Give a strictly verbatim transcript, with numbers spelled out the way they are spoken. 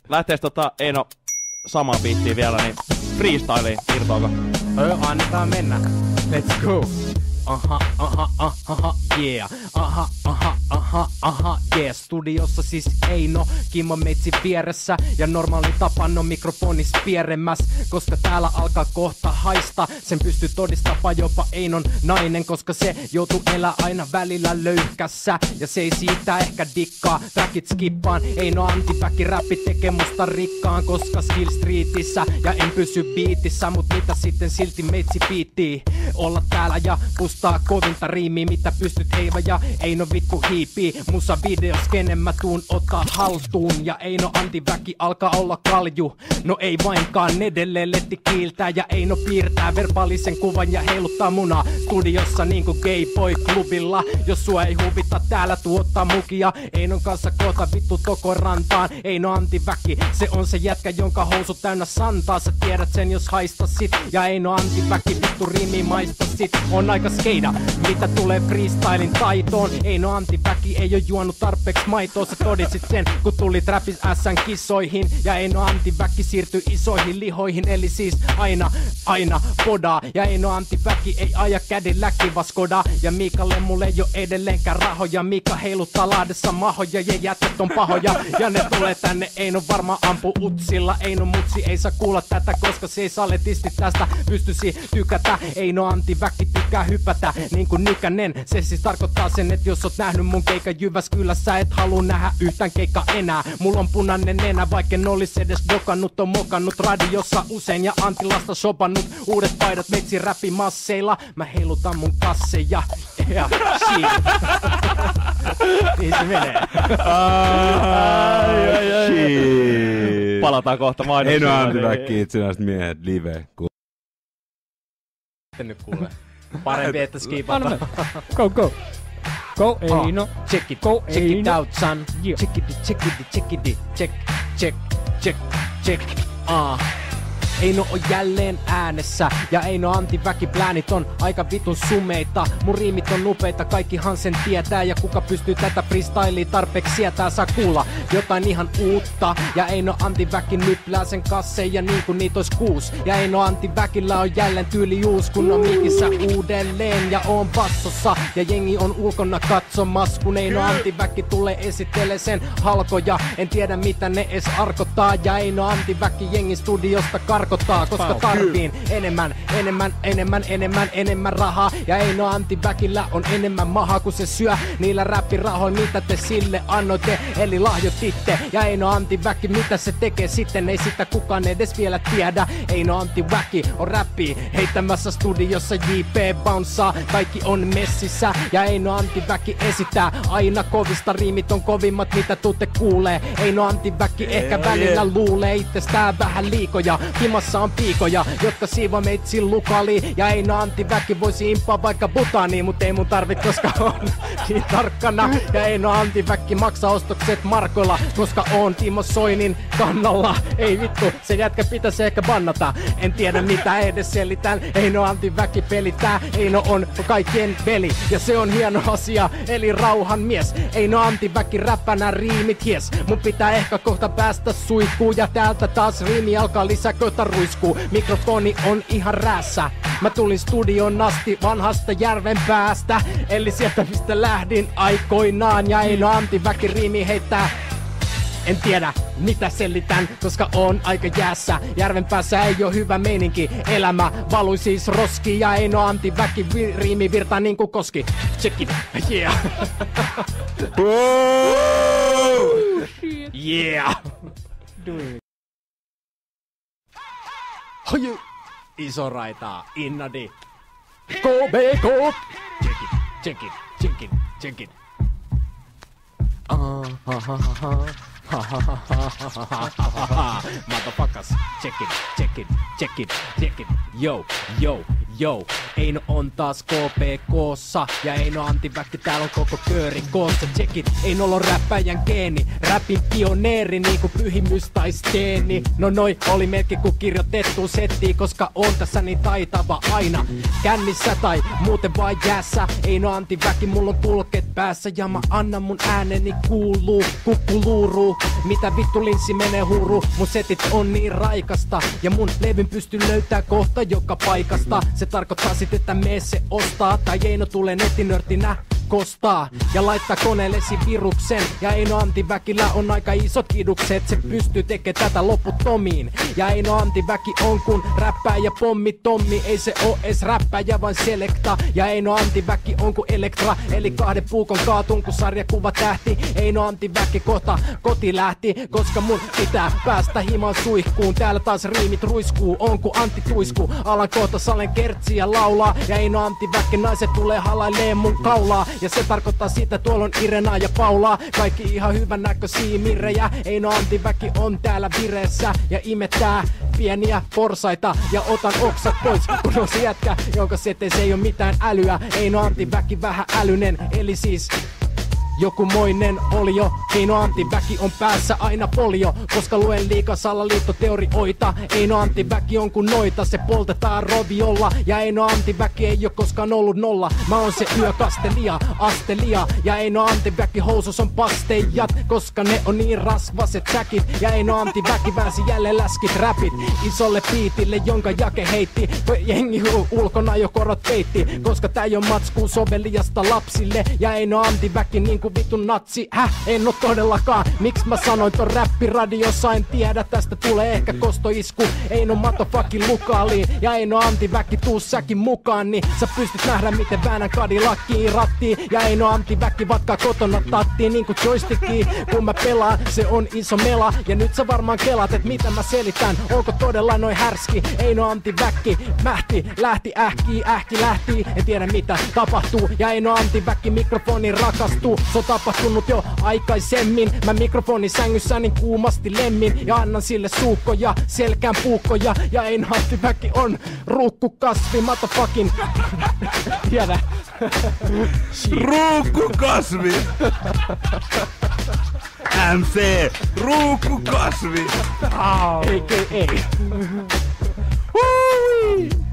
Lähtees tota, Eino, samaan biittiin vielä, niin freestyliin, irtoako? Öö, annetaan mennä. Let's go. Aha, aha, aha, yeah. Aha, aha, aha, aha, yeah. Studiossa siis Eino, Kimmo meitsi vieressä. Ja normaali tapan on mikrofonis pieremmäs. Koska täällä alkaa kohta haista. Sen pystyy todistamaan jopa Einon nainen. Koska se joutuu elää aina välillä löyhkässä. Ja se ei siitä ehkä dikkaa. Trackit skippaan. Eino antipäki räppi tekee musta rikkaan. Koska skill streetissä ja en pysy biitissä. Mut mitä sitten silti meitsi piittii olla täällä ja pustaa kovinta riimiä, mitä pystyt heiva ja Eino vittu hiipii. Musa videos kenen mä tuun ottaa haltuun. Ja Eino antiväki alkaa olla kalju. No ei vainkaan, edelleen letti kiiltää. Ja Eino piirtää verbaalisen kuvan ja heiluttaa munaa studiossa niinku Gay Boy klubilla. Jos sua ei huvita täällä tuottaa mukia. Einon kanssa kohta vittu toko rantaan. Eino antiväki, se on se jätkä jonka housut täynnä santaa. Sä tiedät sen jos haistasit. Ja Eino antiväki vittu riimi maistasit. On aika skate. Mitä tulee freestylin taitoon? Eino antiväki ei oo juonut tarpeeksi maitoa. Sä toditsit sen kun tulit räpis ässän kissoihin. Ja Eino antiväki siirtyi isoihin lihoihin. Eli siis aina, aina podaa. Ja Eino antiväki ei aja kädilläkin vaskoda. Ja Miikalle mulle ei oo edelleenkään rahoja. Miika heiluttaa laadessa mahoja ja jätkät on pahoja. Ja ne tulee tänne, Eino varmaan ampu utsilla. Eino mutsi ei saa kuulla tätä, koska se ei saletisti tästä pystyisi tykätä. Eino antiväki tykkää hypätä niin kuin Nykänen. Se siis tarkoittaa sen, että jos oot nähnyt mun keikan Jyväskylässä, et haluu nähdä yhtään keikka enää. Mulla on punainen nenä, vaikken olis edes dokannut. On mokannut radiossa usein ja Antilasta shopannut. Uudet paidat meitsi räpimasseilla. Mä heilutan mun kasseja. Ja shit. Niin se menee. Ai, ai, ai. Shit. Palataan kohta mainoksiin. Eino antiväkki itsenäiset miehet live. Nyt kuule. Parempi, että skipataan. Go, go. Go, Eino. Oh, check it, go, check it out, son. Yeah. Check it, check it, check it, check, check, check, check. Ah. Eino on jälleen äänessä ja Eino antiväki pläänit on aika vitun sumeita. Mun riimit on upeita, kaikkihan sen tietää. Ja kuka pystyy tätä freestylia tarpeeksi sietää, saa kuulla jotain ihan uutta. Ja Eino antiväki nyplää sen kasseen ja niin kuin niitä ois kuus. Ja Eino antiväkillä on jälleen tyyli uus, kun on mikissä uudelleen ja on bassossa. Ja jengi on ulkona katsomas, kun Eino antiväki tulee esittelee sen halkoja. En tiedä mitä ne edes arkottaa. Ja Eino antiväki jengi studiosta karkottaa. Koska tarviin enemmän, enemmän, enemmän, enemmän, enemmän rahaa. Ja Eino antiväkillä on enemmän mahaa kun se syö niillä räppirahoilla mitä te sille annoitte. Eli lahjoititte. Ja Eino antiväki mitä se tekee sitten ei sitä kukaan edes vielä tiedä. Eino antiväki on räppi heittämässä studiossa J P bounsaa. Kaikki on messissä ja Eino antiväki esittää aina kovista. Riimit on kovimmat mitä tuutte kuulee. Eino antiväki ehkä välillä luulee itsestään vähän liikoja. Himassa on piikoja, jotka siiva meitsi lukali. Ja Eino antiväki voisi impaa vaikka butaniin, mut ei mun tarvit, koska on niin tarkkana. Ja Eino antiväki maksaa ostokset markoilla, koska on Timo Soinin kannalla. Ei vittu, se jätkä pitäisi ehkä bannata. En tiedä mitä edes selitän. Eino antiväki pelitää, Eino on kaikkien veli. Ja se on hieno asia, eli rauhan mies. Eino antiväki räppänä riimit, yes. Mun pitää ehkä kohta päästä suihkuun. Ja täältä taas riimi alkaa lisäkötä ruiskuu. Mikrofoni on ihan räässä. Mä tulin studion asti vanhasta järven päästä. Eli sieltä mistä lähdin aikoinaan. Ja Eino antiväki riimi heittää. En tiedä mitä selitän, koska on aika jäässä. Järven päässä ei oo hyvä meininki. Elämä valui siis roski. Ja Eino antiväki vi- riimi virtaa niinku koski. Check it, yeah. Yeah. Do it. Hoju. Iso raita, innadi. Go, be, go. Check it, check it, check it, check it. Ah, ha, ha, ha, ha. Ha ha ha ha ha ha ha. Motherfuckers, check it, check it, check it, check it. Yo, yo, Yo, Eino on taas K P K:ssa ja Eino Antti Väkki, täällä on koko kööri koossa. Checkit, Einolla on räppäjän geeni, räpin pioneeri niinku pyhimys tai steeni. No noi oli melkein ku kirjoitettu settiin, koska on tässä niin taitava aina kännissä tai muuten vaan jäässä. Eino Antti Väki, mulla on kulket päässä ja mä annan mun ääneni kuuluu, kukkuluuruu. Mitä vittu linssi menee huuru, mun setit on niin raikasta ja mun levyn pystyy löytää kohta joka paikasta. Se tarkoittaa sit, että mee se ostaa tai Eino tulee nettinörtinä kostaa ja laittaa koneellesi viruksen. Ja Eino Antti Väkillä on aika isot kidukset, se pystyy tekemään tätä loputtomiin. Ja Eino Antti Väki on kun räppääjä pommi Tommi, ei se oo ees räppäjä vaan selekta. Ja Eino Antti Väki on kun Elektra, eli kahden puukon kaatun kun sarjakuva tähti. Eino Antti Väki kohta koti lähti, koska mun pitää päästä himaan suihkuun. Täällä taas riimit ruiskuu, on ku Antti Tuisku. Alan kohta salen kertsiä laulaa ja Eino Antti Väki naiset tulee halailee mun kaulaa. Ja se tarkoittaa sitä, tuolla on Irena ja Paula, kaikki ihan hyvän näköisiä mirrejä. Eino Antti Väki on täällä vireessä ja imettää pieniä porsaita. Ja otan oksat pois, kun on se jätkä, jonka seteessä ei oo mitään älyä. Eino Antti Väki vähän älynen, eli siis jokumoinen olio. Eino Antti Väki on päässä aina polio, koska luen liikaa salaliittoteorioita. Eino Antti Väki on kun noita, se poltetaan roviolla. Ja Eino Antti Väki ei oo koskaan ollut nolla, mä oon se yökastelia, astelia. Ja Eino Antti Väki housus on pasteijat, koska ne on niin rasvaset säkit. Ja Eino Antti Väki väänsi jälleen läskit räpit isolle biitille, jonka Jake heitti. Jengi ulkona jo korot peitti, koska tää ei oo matskuu soveliasta lapsille. Ja Eino Antti Väki niinku vittu natsi, häh, en oo todellakaan. Miks mä sanoin ton räppiradiossa, en tiedä, tästä tulee ehkä kostoisku. Eino matofakin lukaaliin ja Eino Antti Väki, tuu säkin mukaan, niin sä pystyt nähdä miten väännän Cadillackiin rattiin. Ja Eino Antti Väki vatkaa kotona tattiin niinku joystickiin, kun mä pelaan, se on iso mela. Ja nyt sä varmaan kelat, et mitä mä selitän, onko todella noin härski. Eino Antti Väki mähti, lähti ähkii, ähki lähti, en tiedä mitä tapahtuu. Ja Eino Antti Väki mikrofoni rakastuu, se on tapahtunut jo aikaisemmin. Mä mikrofonin sängyssä niin kuumasti lemmin ja annan sille suukkoja, selkään puukkoja. Ja Eino Antti Väki on ruukkukasvi, motherfucking tiedä. Ruukkukasvi! M C, ruukkukasvi! Ei, ei, ei.